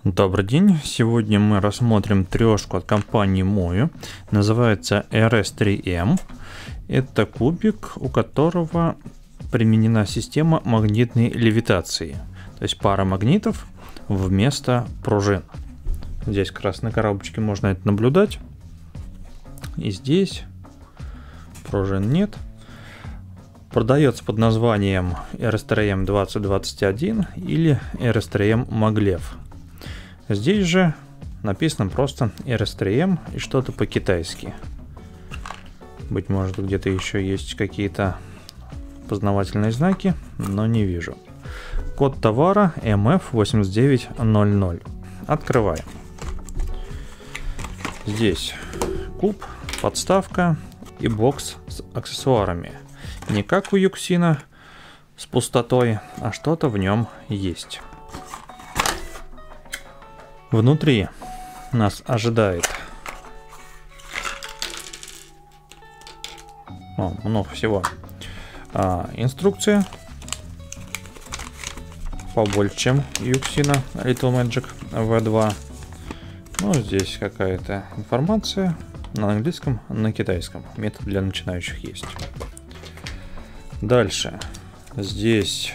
Добрый день! Сегодня мы рассмотрим трешку от компании Moyu. Называется RS3M. Это кубик, у которого применена система магнитной левитации. То есть пара магнитов вместо пружин. Здесь как раз на коробочке можно это наблюдать. И здесь пружин нет. Продается под названием RS3M 2021 или RS3M Maglev. Здесь же написано просто RS3M и что-то по-китайски. Быть может, где-то еще есть какие-то познавательные знаки, но не вижу. Код товара MF8900. Открываем. Здесь куб, подставка и бокс с аксессуарами. Не как у Юксина с пустотой, а что-то в нем есть. Внутри нас ожидает много всего. Инструкция побольше, чем Юксина Little Magic V2. Ну, здесь какая-то информация на английском, на китайском. Метод для начинающих есть. Дальше. Здесь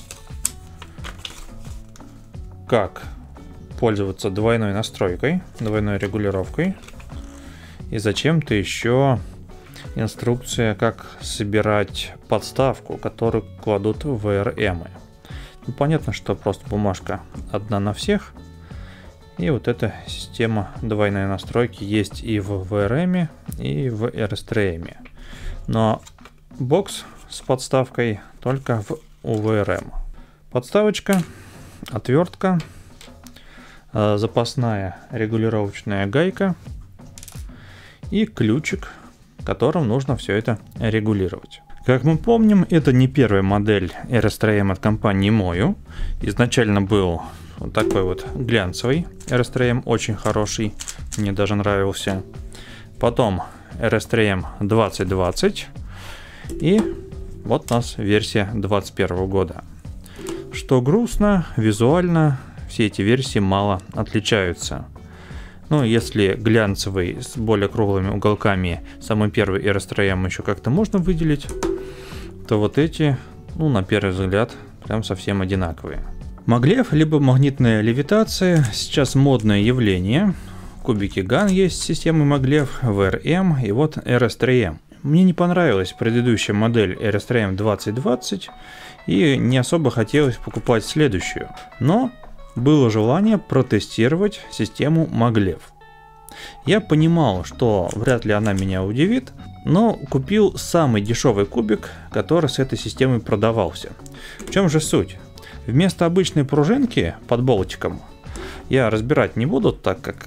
как пользоваться двойной настройкой, двойной регулировкой. И зачем-то еще инструкция, как собирать подставку, которую кладут в VRM. Ну, понятно, что просто бумажка одна на всех. И вот эта система двойной настройки есть и в VRM, и в RS3M. Но бокс с подставкой только у VRM. Подставочка, отвертка, запасная регулировочная гайка и ключик, которым нужно все это регулировать. Как мы помним, это не первая модель RS3M от компании Moyu. Изначально был вот такой вот глянцевый RS3M, очень хороший, мне даже нравился. Потом RS3M 2020 и вот у нас версия 2021 года. Что грустно, визуально все эти версии мало отличаются. Ну, если глянцевый с более круглыми уголками, самый первый RS3M еще как-то можно выделить, то вот эти, ну, на первый взгляд, прям совсем одинаковые. Maglev, либо магнитная левитация, сейчас модное явление. Кубики GAN есть с системой Maglev, VRM и вот RS3M. Мне не понравилась предыдущая модель RS3M 2020 и не особо хотелось покупать следующую, но было желание протестировать систему Maglev. Я понимал, что вряд ли она меня удивит, но купил самый дешевый кубик, который с этой системой продавался. В чем же суть? Вместо обычной пружинки под болтиком, я разбирать не буду, так как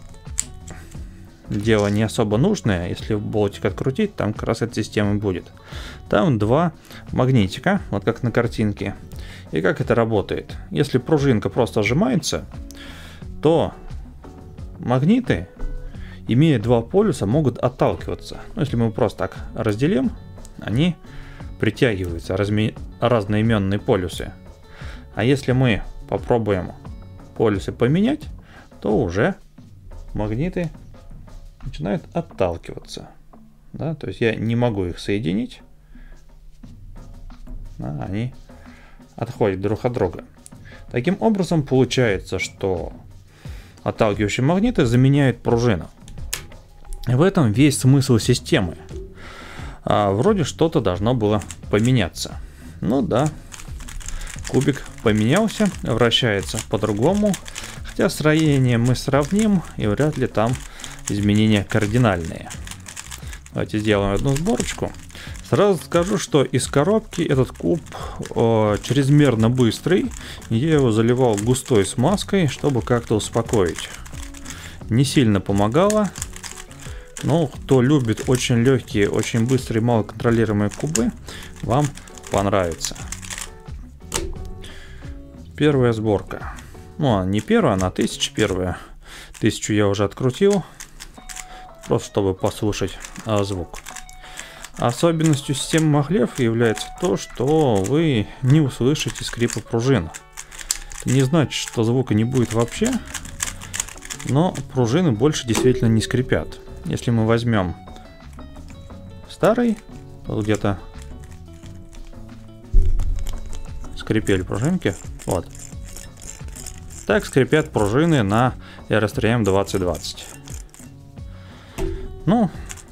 дело не особо нужное. Если болтик открутить, там как раз эта система будет. Там два магнитика, вот как на картинке. И как это работает? Если пружинка просто сжимается, то магниты, имея два полюса, могут отталкиваться. Но если мы просто так разделим, они притягиваются, разноименные полюсы. А если мы попробуем полюсы поменять, то уже магниты начинают отталкиваться. Да? То есть я не могу их соединить. Они отходят друг от друга. Таким образом получается, что отталкивающие магниты заменяют пружину. В этом весь смысл системы. Вроде что-то должно было поменяться. Ну да, кубик поменялся, вращается по-другому. Хотя строение мы сравним, и вряд ли там изменения кардинальные. Давайте сделаем одну сборочку. Сразу скажу, что из коробки этот куб чрезмерно быстрый. Я его заливал густой смазкой, чтобы как-то успокоить. Не сильно помогало. Но кто любит очень легкие, очень быстрые, малоконтролируемые кубы, вам понравится. Первая сборка. Ну, не первая, она 1001. 1000 я уже открутил. Просто чтобы послушать звук. Особенностью системы Maglev является то, что вы не услышите скрипа пружин. Это не значит, что звука не будет вообще, но пружины больше действительно не скрипят. Если мы возьмем старый, то где-то скрипели пружинки. Вот. Так скрипят пружины на RS3M 2020. Ну,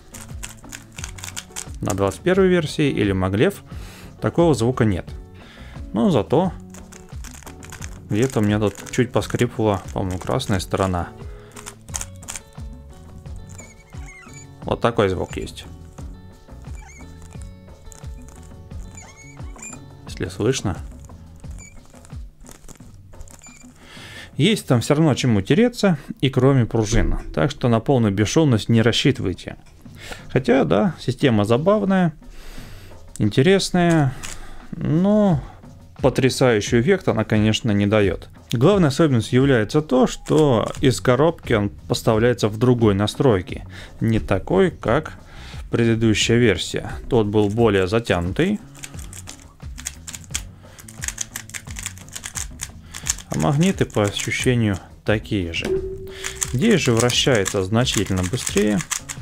на 21 версии или Maglev такого звука нет. Но зато где-то у меня тут чуть поскрипывала, по-моему, красная сторона. Вот такой звук есть. Если слышно. Есть там все равно чему тереться, и кроме пружин. Так что на полную бесшумность не рассчитывайте. Хотя, да, система забавная, интересная, но потрясающий эффект она, конечно, не дает. Главной особенностью является то, что из коробки он поставляется в другой настройке. Не такой, как предыдущая версия. Тот был более затянутый. А магниты по ощущению такие же. Здесь же вращается значительно быстрее.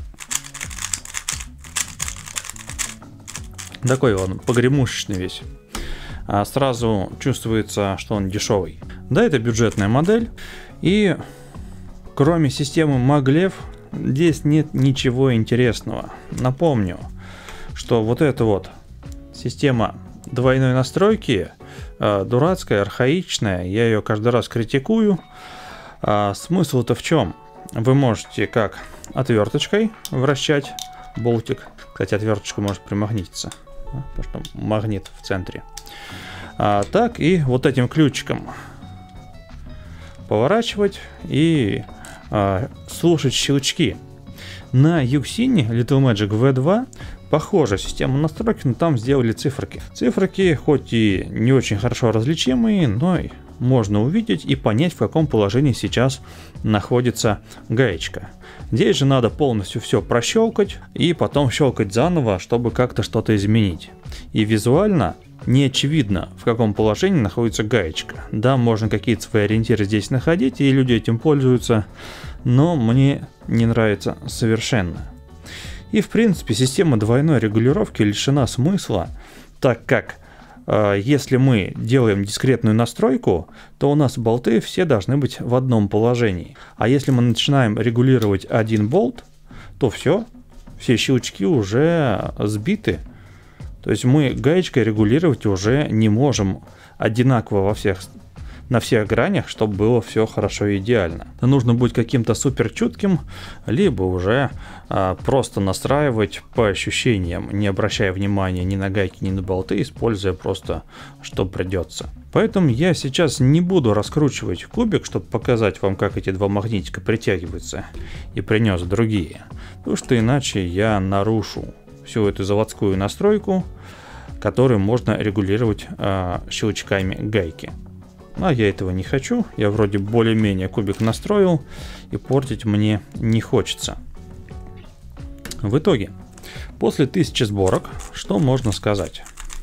Такой он погремушечный весь. А сразу чувствуется, что он дешевый. Да, это бюджетная модель. И кроме системы Maglev здесь нет ничего интересного. Напомню, что вот эта вот система двойной настройки дурацкая, архаичная. Я ее каждый раз критикую. Смысл-то в чем? Вы можете как отверточкой вращать болтик. Кстати, отверточка может примагнититься, потому что магнит в центре. Так и вот этим ключиком поворачивать и слушать щелчки. На Yuxin Little Magic V2 похожая система настройки, но там сделали циферки. Циферки хоть и не очень хорошо различимые, но можно увидеть и понять, в каком положении сейчас находится гаечка. Здесь же надо полностью все прощелкать и потом щелкать заново, чтобы как-то что-то изменить. И визуально не очевидно, в каком положении находится гаечка. Да, можно какие-то свои ориентиры здесь находить, и люди этим пользуются, но мне не нравится совершенно. И в принципе система двойной регулировки лишена смысла, так как если мы делаем дискретную настройку, то у нас болты все должны быть в одном положении. А если мы начинаем регулировать один болт, то все щелчки уже сбиты. То есть мы гаечкой регулировать уже не можем одинаково на всех гранях, чтобы было все хорошо и идеально. Нужно быть каким-то супер чутким, либо уже просто настраивать по ощущениям, не обращая внимания ни на гайки, ни на болты, используя просто что придется. Поэтому я сейчас не буду раскручивать кубик, чтобы показать вам, как эти два магнитика притягиваются, и принес другие. Потому что иначе я нарушу всю эту заводскую настройку, которую можно регулировать щелчками гайки. А я этого не хочу. Я вроде более-менее кубик настроил, и портить мне не хочется. В итоге, после 1000 сборок, что можно сказать?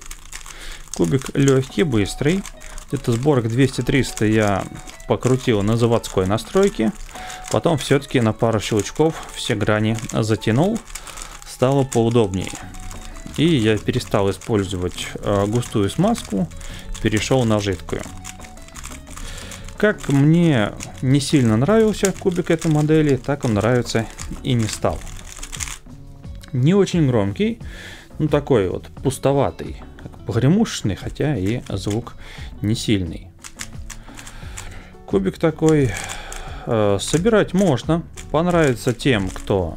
Кубик легкий, быстрый. Где-то сборок 200-300 я покрутил на заводской настройке. Потом все-таки на пару щелчков все грани затянул. Стало поудобнее. И я перестал использовать густую смазку, перешел на жидкую. Как мне не сильно нравился кубик этой модели, так он нравится и не стал. Не очень громкий, ну такой вот пустоватый, погремушечный, хотя и звук не сильный. Кубик такой собирать можно, понравится тем, кто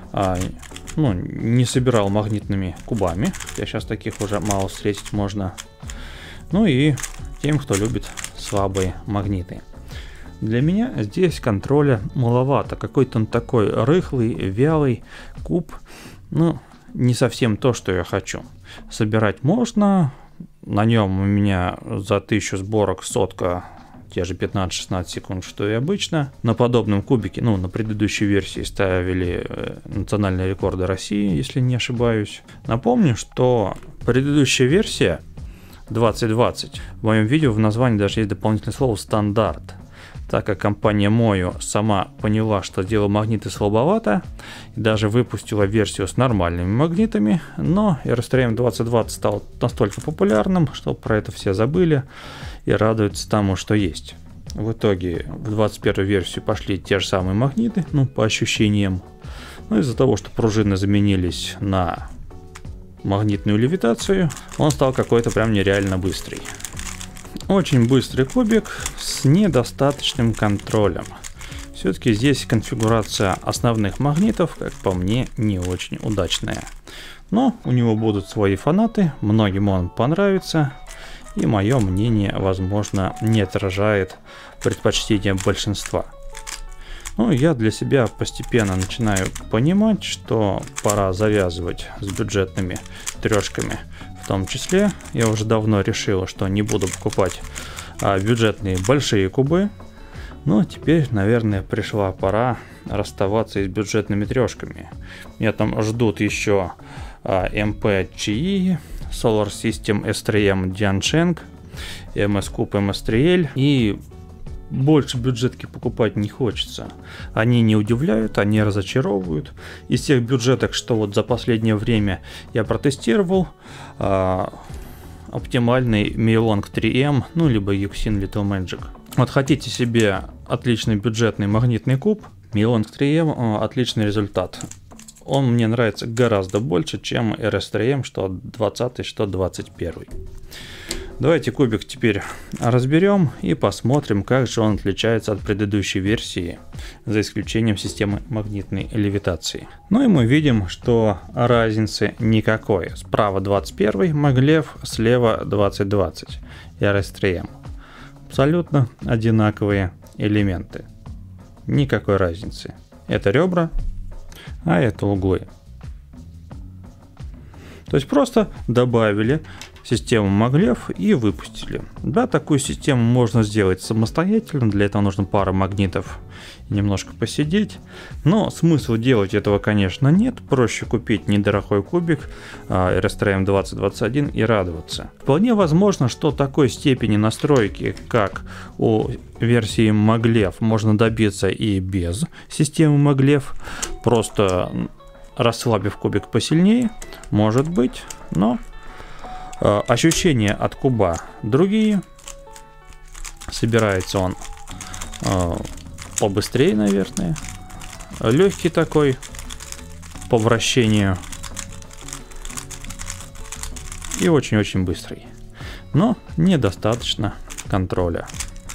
не собирал магнитными кубами. Я сейчас таких уже мало встретить можно. Ну и тем, кто любит слабые магниты. Для меня здесь контроля маловато. Какой-то он такой рыхлый, вялый куб. Ну, не совсем то, что я хочу. Собирать можно. На нем у меня за 1000 сборок сотка, те же 15-16 секунд, что и обычно. На подобном кубике, на предыдущей версии ставили национальные рекорды России, если не ошибаюсь. Напомню, что предыдущая версия 2020. В моем видео в названии даже есть дополнительное слово «стандарт». Так как компания Moyo сама поняла, что дело магниты слабовато, и даже выпустила версию с нормальными магнитами, но RSTream 2020 стал настолько популярным, что про это все забыли и радуются тому, что есть. В итоге в 21 версию пошли те же самые магниты, по ощущениям. Но из-за того, что пружины заменились на магнитную левитацию, он стал какой-то прям нереально быстрый. Очень быстрый кубик с недостаточным контролем. Все-таки здесь конфигурация основных магнитов, как по мне, не очень удачная. Но у него будут свои фанаты, многим он понравится. И мое мнение, возможно, не отражает предпочтения большинства. Я для себя постепенно начинаю понимать, что пора завязывать с бюджетными трешками. В том числе я уже давно решил, что не буду покупать бюджетные большие кубы. Но теперь, наверное, пришла пора расставаться и с бюджетными трешками. Меня там ждут еще MP-GE, Solar System S3M Diancheng, MS Cube MS3L, и больше бюджетки покупать не хочется. Они не удивляют, они разочаровывают. Из тех бюджеток, что вот за последнее время я протестировал, оптимальный Meilong 3M, либо Yuxin Little Magic. Вот хотите себе отличный бюджетный магнитный куб, Meilong 3M отличный результат. Он мне нравится гораздо больше, чем RS3M, что 20, что 21. Давайте кубик теперь разберем и посмотрим, как же он отличается от предыдущей версии, за исключением системы магнитной левитации. И мы видим, что разницы никакой. Справа 21 Магlev, слева 2020 RS3M. Абсолютно одинаковые элементы. Никакой разницы. Это ребра, а это углы. То есть просто добавили систему Maglev и выпустили. Да, такую систему можно сделать самостоятельно, для этого нужно пара магнитов и немножко посидеть, но смысла делать этого, конечно, нет. Проще купить недорогой кубик RSTream 2021 и радоваться. Вполне возможно, что такой степени настройки, как у версии Maglev, можно добиться и без системы Maglev, просто расслабив кубик посильнее, может быть, но ощущения от куба другие. Собирается он побыстрее, наверное. Легкий такой по вращению. И очень-очень быстрый. Но недостаточно контроля.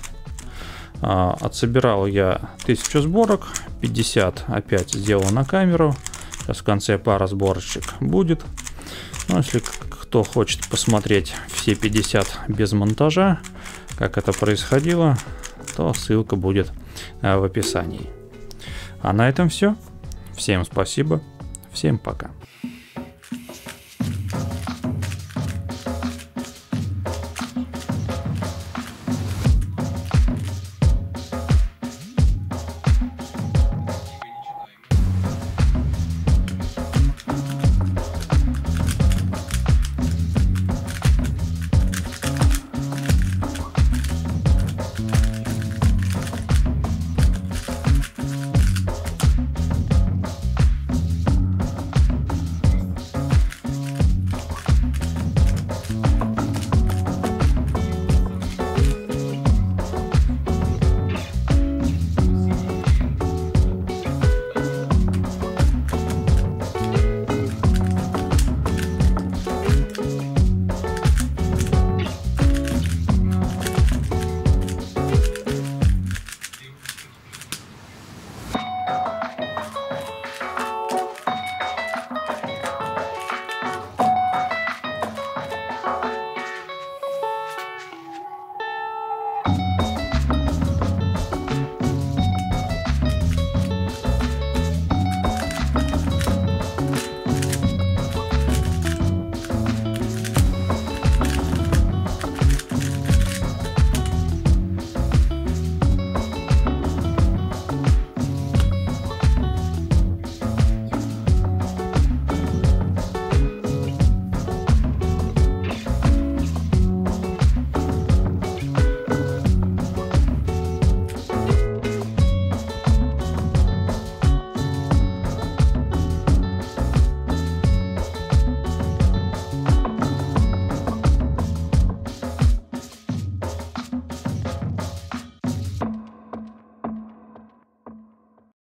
Отсобирал я 1000 сборок. 50 опять сделал на камеру. Сейчас в конце пара сборочек будет. Если кто хочет посмотреть все 50 без монтажа, как это происходило, то ссылка будет в описании. А на этом все. Всем спасибо. Всем пока.